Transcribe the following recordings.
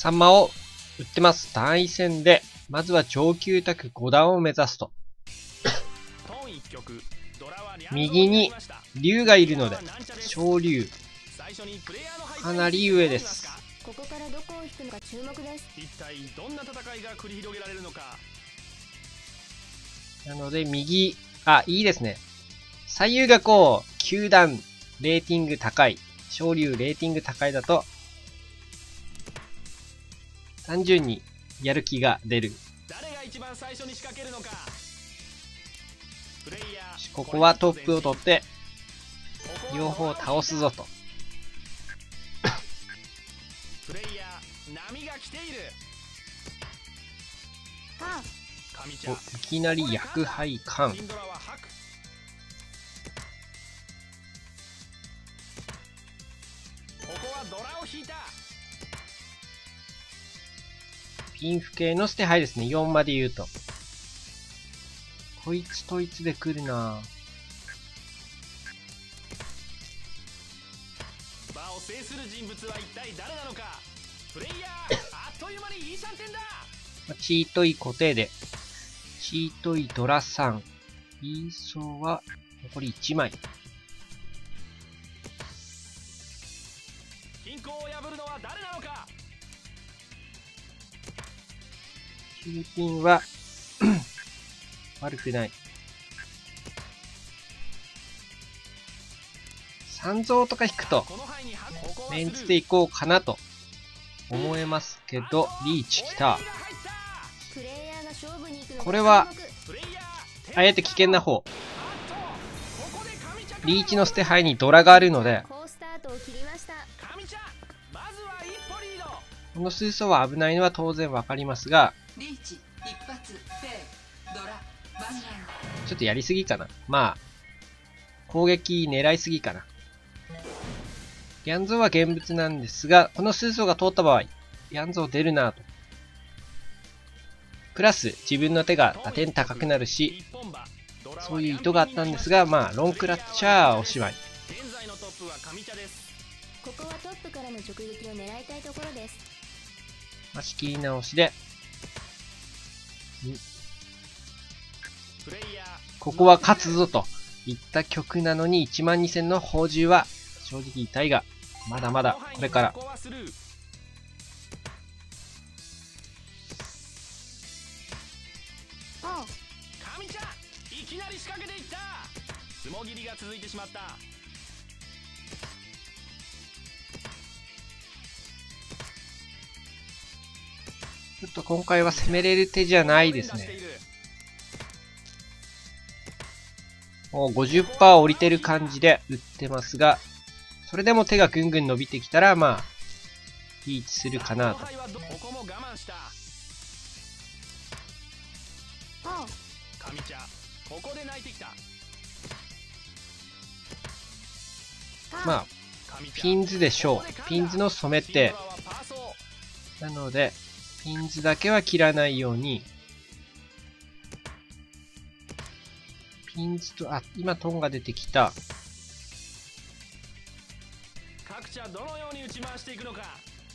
サンマを売ってます。単位戦で、まずは上級卓5段を目指すと。右に竜がいるので、小竜。かなり上です。 ここからどこを引くのか注目です。 一体どんな戦いが繰り広げられるのか。 なので、右、いいですね。左右がこう、9段、レーティング高い。小竜、レーティング高いだと、単純にやる気が出る。 誰が一番最初に仕掛けるのか。 ここはトップを取って、両方倒すぞと。 プレイヤー、波が来ている。 いきなり薬杯缶。ピンフ系の捨て牌ですね。4まで言うと。こいつといつで来るなぁ。 場を制する人物は一体誰なのか。プレイヤー、あっという間にいいシャンテンだ。 チートイ固定で。チートイドラ3。イーソーは残り1枚。 均衡を破るのは誰なのか。 9ピンは悪くない。三蔵とか引くとメンツでいこうかなと思えますけど、リーチきた。これはあえて危険な方。リーチの捨て牌にドラがあるので、この水槽は危ないのは当然わかりますが、ちょっとやりすぎかな。まあ攻撃狙いすぎかな。ギャンゾーは現物なんですが、この水槽が通った場合、ギャンゾー出るなぁと。プラス自分の手が打点高くなるし、そういう意図があったんですが、まあロンクラッチャーおしまい。 ここはトップからの直撃を狙いたいところです。 仕切り直しで、ここは勝つぞといった曲なのに、12000の宝珠は正直痛いが、まだまだこれから。 神ちゃん、いきなり仕掛けていった。相撲切りが続いてしまった。 ちょっと今回は攻めれる手じゃないですね。もう 50% 降りてる感じで打ってますが、それでも手がぐんぐん伸びてきたら、まあリーチするかなと。まあピンズでしょう。ピンズの染めて、なのでピンズだけは切らないように。ピンズと、今トンが出てきた。 各社どのように打ち回していくのか。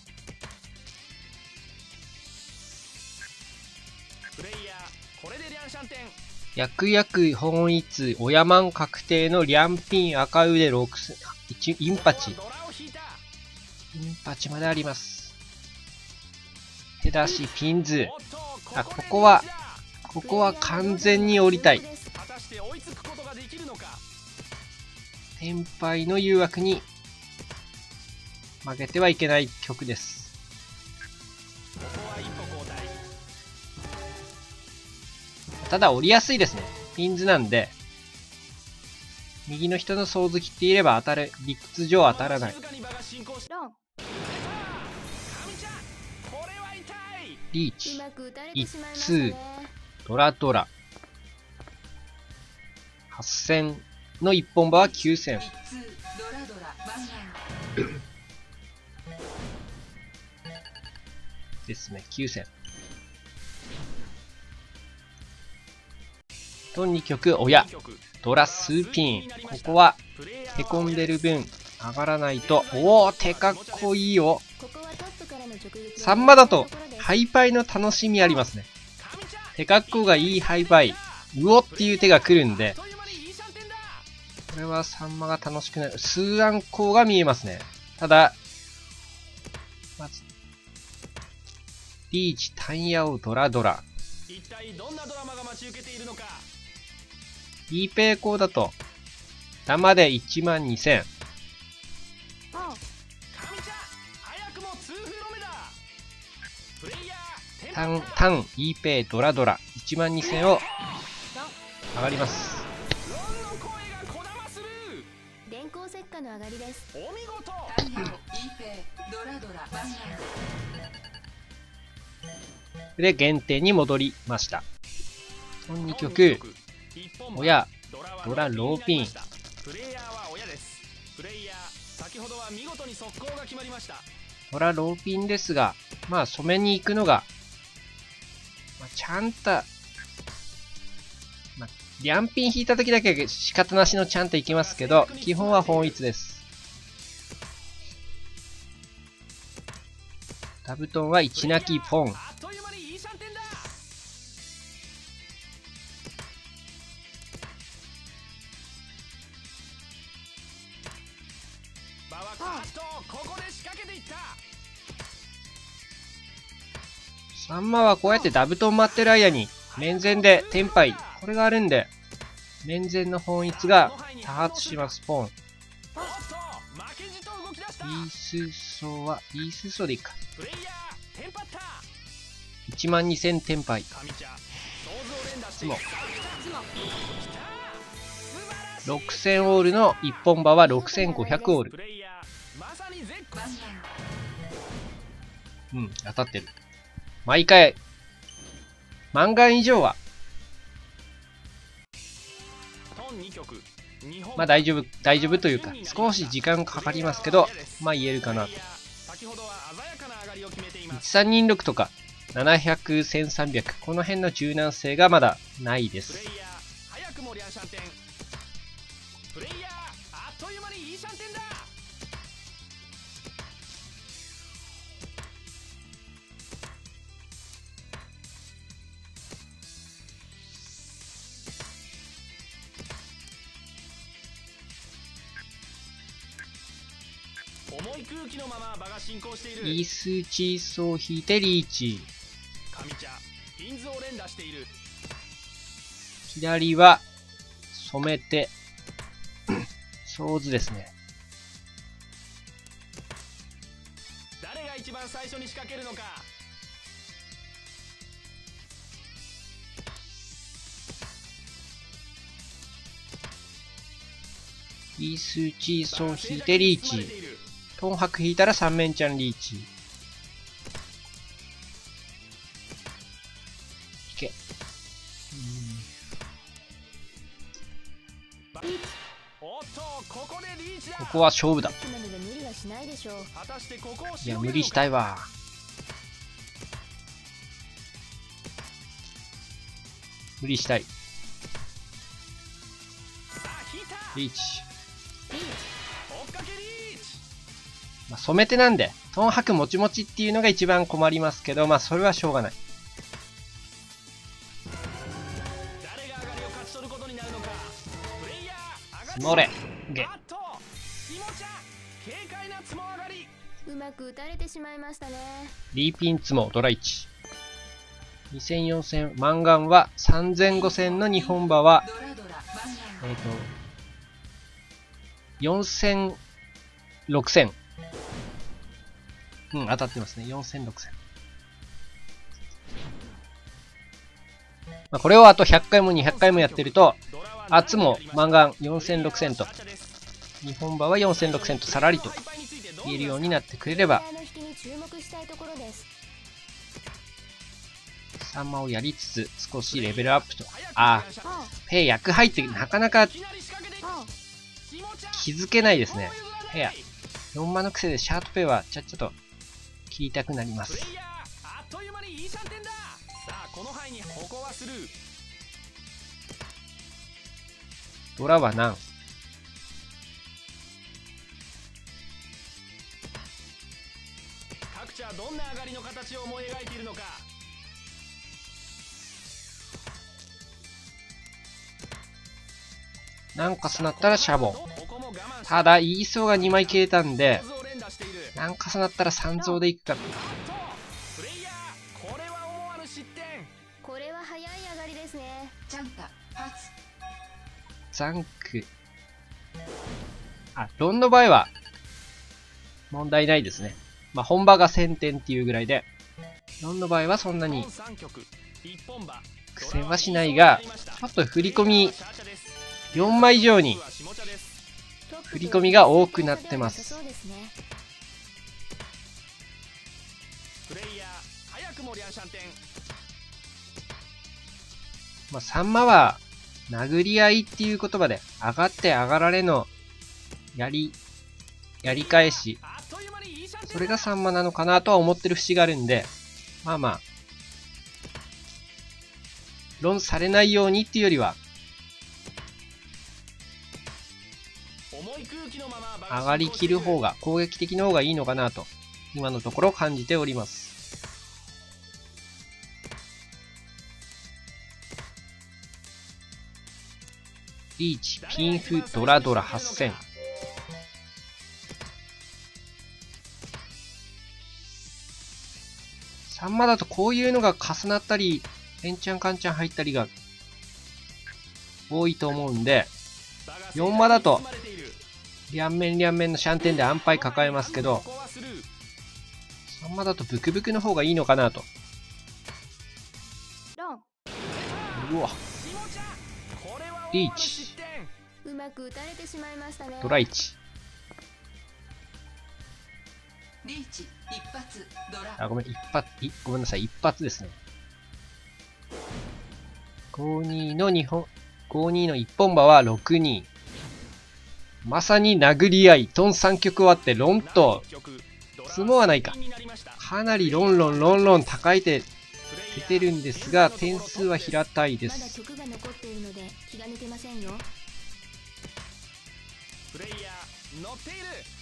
プレイヤー、これでリャンシャンテン。 薬薬本一、オヤマン確定のリャンピン赤腕6、インパチ。インパチまであります。手出し、ピンズ。ここは完全に降りたい。天敗の誘惑に負けてはいけない曲です。ただ降りやすいですね。ピンズなんで、右の人のソーズ切っていれば当たる。理屈上当たらない。リーチ、一通、ドラドラ。8000の一本刃は9000。ですね、9000。と2曲、ドラ数ピン。ここは、へこんでる分、上がらないと。おお、手かっこいいよ。 サンマだと、ハイパイの楽しみありますね。手格好がいいハイパイ、うおっていう手が来るんで、これはサンマが楽しくなる。数案項が見えますね。ただ、まず、リーチ、タンヤオ、ドラドラ。 一体どんなドラマが待ち受けているのか。 E ペイ項だと、生で12000。 あ神ちゃん早くも痛風ロメだ。プレイヤータン、E ペイ、ドラドラ。12000を上がります。 ロンの声がこだまする。 電光石火の上がりです。 お見事。 で、原点に戻りました。その2曲、親、ドラ、ローピン。 プレイヤーは親です。プレイヤー先ほどは見事に速攻が決まりました。 ドラ、ローピンですが、まあ、染めに行くのが、まあ、ちゃんと、まあ、リャンピン引いた時だけ仕方なしのちゃんと行きますけど、基本は本一です。ダブトンは1泣きポン。 あっという間にいいシャンテンだ。バワカットここで仕掛けていった。 サンマはこうやってダブトン待ってる間に、面前でテンパイ。これがあるんで、面前の本一が多発します、ポン。 おっと負けじと動き出した。 イースソは、イースソでいいか。 プレイヤーテンパった。 12000テンパイ。 神茶想像連打してつも。 きた。 6000オールの一本馬は6500オール。 プレイヤーまさに絶好。 うん、当たってる。毎回、満貫以上は、 トン2曲日本まあ大丈夫というか、少し時間かかりますけど、まあ言えるかなと。 先ほどは鮮やかな上がりを決めています。 1326とか、700、1300、この辺の柔軟性がまだないです。 プレイヤー早くもリャンシャンテン。プレイヤーあっという間にいいシャンテンだ。重い空気のまま場が進行している。 イースチーソー引いてリーチ。 神茶ピンズを連打している。 左は、染めて、上手ですね。 誰が一番最初に仕掛けるのか。 イースチーソー引いてリーチ。トンハク引いたら三面ちゃんリーチ。いけ。 おっとここでリーチだ。 ここは勝負だ。 なので無理はしないでしょう。 果たしてここをいや、無理したいわ。無理したい。 さあ引いた。 リーチ。 追っかけリーチ。 まあ、染め手なんで、トンハクもちもちっていうのが一番困りますけど、まあ、それはしょうがない。 誰が上がりを勝ち取ることになるのか。プレイヤー上がり。 積もれ。ゲ。 あっとひもちゃん軽快なつも上がり。 うまく打たれてしまいましたね。 リーピンツモ、ドラ1。2000、4000、マンガンは3000、5000の日本馬は、4000、6000。うん、当たってますね。4000、6000。まあ、これをあと100回も200回もやってると、圧もマンガン4000、6000と、日本馬は4000、6000とさらりと言えるようになってくれれば、サンマをやりつつ少しレベルアップと。ああ、ペイ役入ってなかなか気づけないですね。ペア。4マの癖でシャートペイはちゃっちゃと切りたくなります。 あっという間にいいシャンテンだ。さあこの範囲にここはスルー。 ドラは何？ 各ちゃどんな上がりの形を思い描いているのか。 なんかそうなったらシャボ。ただ、イーソーが2枚消えたんで、なんかそうなったら3増でいくか。 プレイヤー、これは思わぬ失点。 これは早い上がりですね。 チャンタパス。 ザンク。あ、ロンの場合は、問題ないですね。まあ、本場が1000点っていうぐらいで、ロンの場合はそんなに苦戦はしないが、ちょっと振り込み、4枚以上に振り込みが多くなってます。まあ、サンマは殴り合いっていう言葉で上がって上がられのやり返し、それがサンマなのかなとは思ってる節があるんで、まあまあ論されないようにっていうよりは上がりきる方が、攻撃的の方がいいのかなと、今のところ感じております。リーチ、ピンフ、ドラドラ8000。3マだとこういうのが重なったり、エンチャンカンチャン入ったりが多いと思うんで、4マだと、両面のシャンテンで安牌抱えますけど、3マだとブクブクの方がいいのかなと。うわ。リーチ。 うまく打たれてしまいましたね。 ドラ1。 リーチ一発ドラ。 あ、ごめんなさい、一発ですね。52の一本馬は62。まさに殴り合い、トン3曲終わってロンと、相撲はないか。かなりロンロン高い手出てるんですが、点数は平たいです。 まだ曲が残っているので気が抜けませんよ。 プレイヤー乗っている。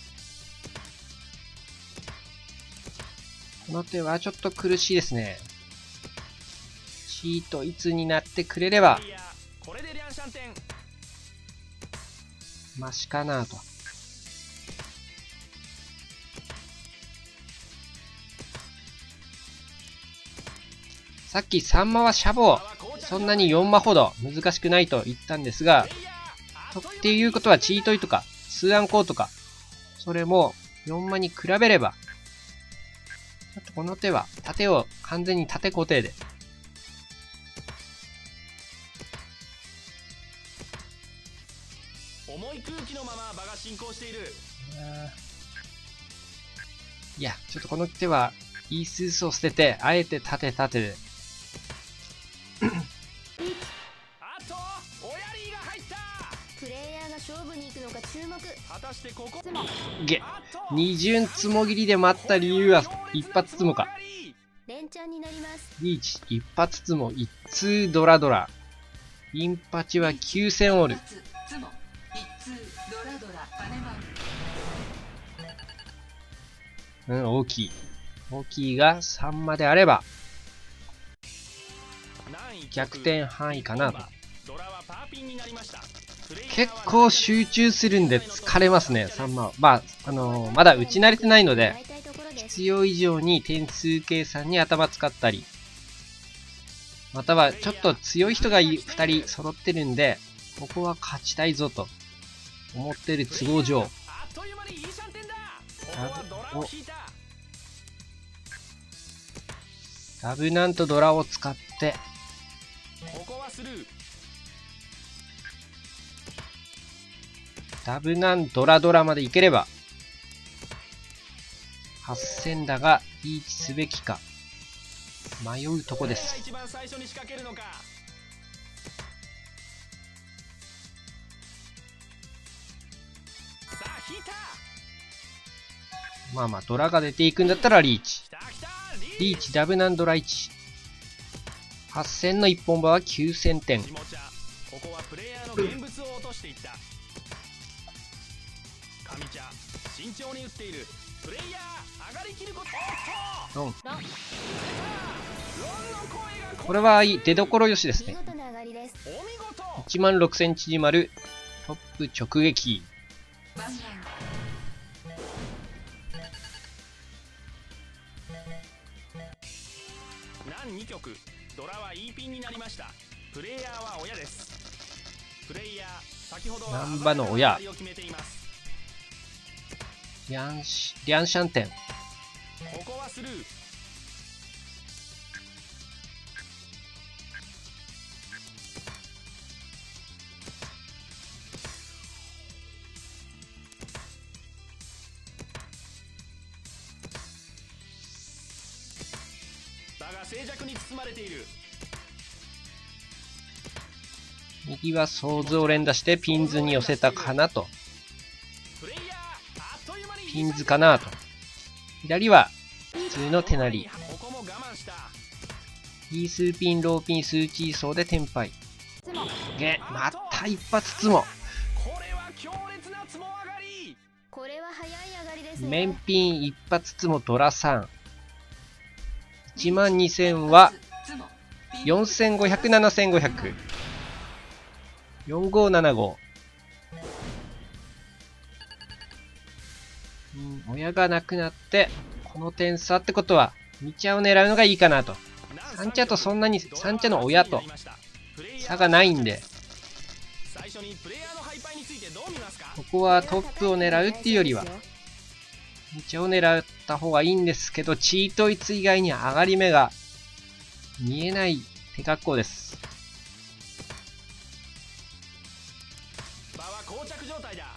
この手はちょっと苦しいですね。チートいつになってくれればこれでリャンシャンテンマシかなと。さっき3マはシャボ、そんなに4マほど難しくないと言ったんですが、っていうことはチートイとかスーアンコーとか、それも4マに比べれば、ちょっとこの手は縦を完全に縦固定で。 重い空気のまま場が進行している。 いや、ちょっとこの手はイースースを捨てて、あえて縦で。 あとオヤリーが入った。 プレイヤーが勝負に行くのか注目。 果たしてここ二巡つもぎりで待った理由は一発つもか。 連チャンになります。 リーチ一発つも一通ドラドラ。インパチは9000オール。うん、大きい。大きいが3まであれば、逆転範囲かなと。結構集中するんで疲れますね、3マは。まあ、まだ打ち慣れてないので、必要以上に点数計算に頭使ったり、またはちょっと強い人が2人揃ってるんで、ここは勝ちたいぞと思ってる都合上。ダブナンとドラを使って、ダブナンドラまでいければ、8000だがリーチすべきか、迷うとこです。まあまあ、ドラが出ていくんだったらリーチ。リーチ、ダブナンドラ1。8000の一本馬は9000点。ここはプレイヤーの現物を落としていった。 神茶、慎重に打っている。プレイヤー、上がりきること。 ロン。 ロン。 これはいい。出所よしですね。 見事な上がりです。 お見事。 16000縮まる。トップ直撃。 ワンラン南2局ドラは E ピンになりました。プレイヤーは親です。プレイヤー先ほどは難波の親鮮やかな当たりを決めています。 リャンシャンテン。 ここはスルー。だが静寂に包まれている。 右は想像連打してピンズに寄せたかなと。 プレイヤーあっという間にピンズかなと。左は普通の手なり。 ここも我慢した。 イースーピン、ローピン、スーチーソーでテンパイ。 つも。 また一発つも。 これは強烈なつも上がり。 これは早い上がりですね。 面ピン一発つもドラ3。12000はツモ 4500、7500。4575。親がなくなって、この点差ってことは、2茶を狙うのがいいかなと。3茶とそんなに、3茶の親と差がないんで、 最初にプレイヤーのハイパイについてどう見ますか？ ここはトップを狙うっていうよりは、2茶を狙った方がいいんですけど、チートイツ以外に上がり目が見えない手格好です。 場は膠着状態だ。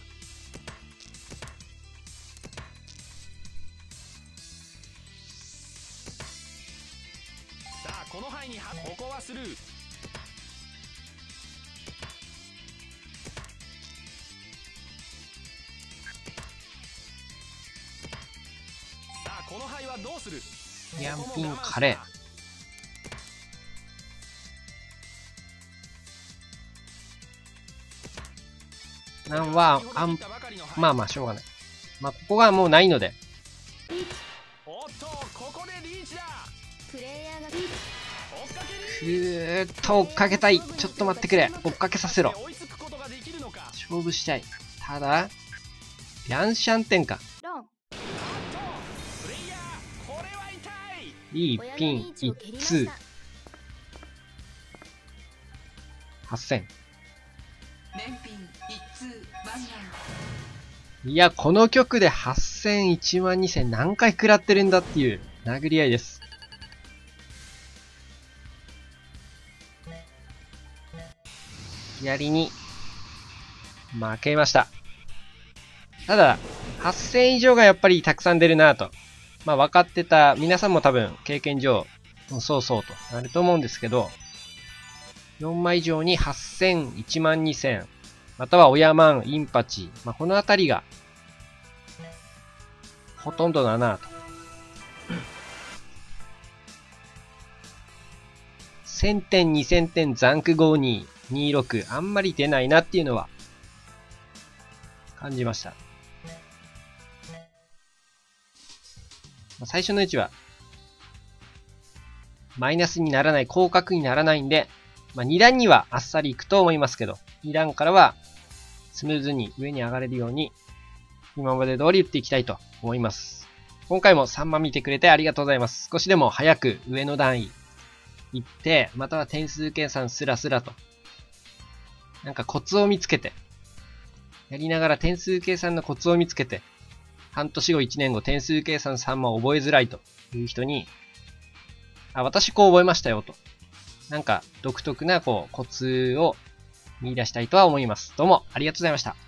さあこの範囲にここはスルー。さあこの範囲はどうする？ ヤンピンカレー。なんは、まあまあ、しょうがない。まあ、ここがもうないので。 おっとここでリーチだ。 プレイヤーが追っかけリーチ。 追っかけたい。ちょっと待ってくれ。追っかけさせろ。 追いつくことができるのか。 勝負したい。ただ、リャンシャンテンか。 ロン。 プレイヤーこれは痛い。 いいピン、 親のリーチを蹴りまし 1 た通。8000。 面ピン一通ワンランいや、この曲で8000、12000何回食らってるんだっていう殴り合いです。左に負けました。ただ、8000以上がやっぱりたくさん出るなぁと。まあ分かってた、皆さんも多分経験上、そうそうとなると思うんですけど、4枚以上に8000、12000、またはオヤマン、インパチ、まあ、このあたりが、ほとんどだなぁと。1000点、2000点、ザンク52、26、あんまり出ないなっていうのは、感じました。まあ、最初のうちは、マイナスにならない、広角にならないんで、まあ、2段にはあっさりいくと思いますけど、2段からは、スムーズに上に上がれるように、今まで通り打っていきたいと思います。今回も3番見てくれてありがとうございます。少しでも早く上の段位行って、または点数計算スラスラと、なんかコツを見つけて、やりながら点数計算のコツを見つけて、半年後1年後点数計算3も覚えづらいという人に、あ、私こう覚えましたよと。なんか独特なコツを見出したいとは思います。どうもありがとうございました。